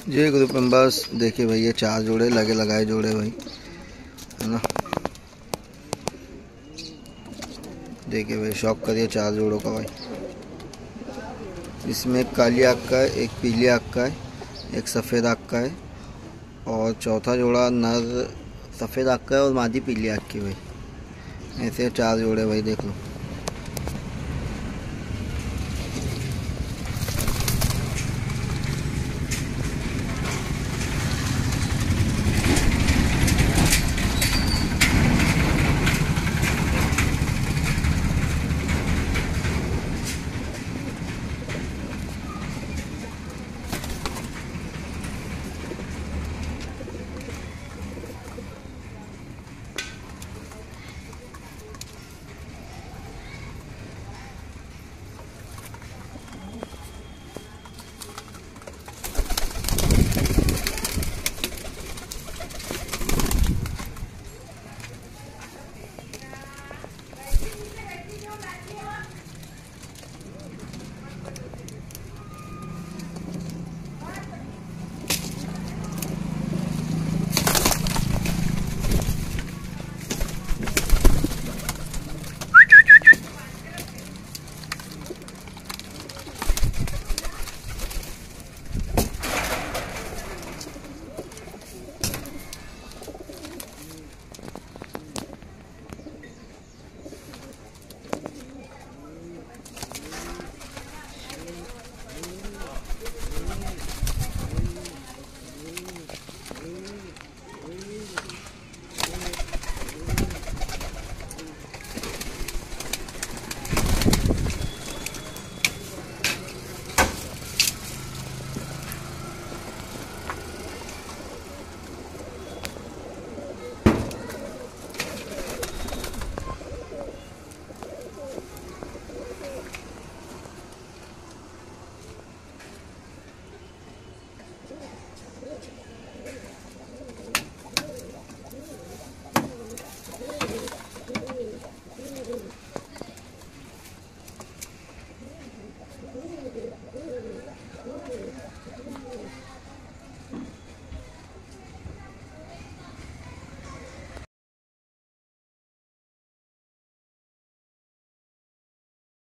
जी group members, देखिए भाई ये 4 जोड़े लगाए जोड़े भाई, है ना। देखिए भाई शौक करिए 4 जोड़ों का भाई। इसमें एक काली आँख का है, एक पीली आँख का है, एक सफ़ेद आँख का है और चौथा जोड़ा नर सफ़ेद आँख का है और मादी पीली आँख की भाई। ऐसे 4 जोड़े भाई, देख लो।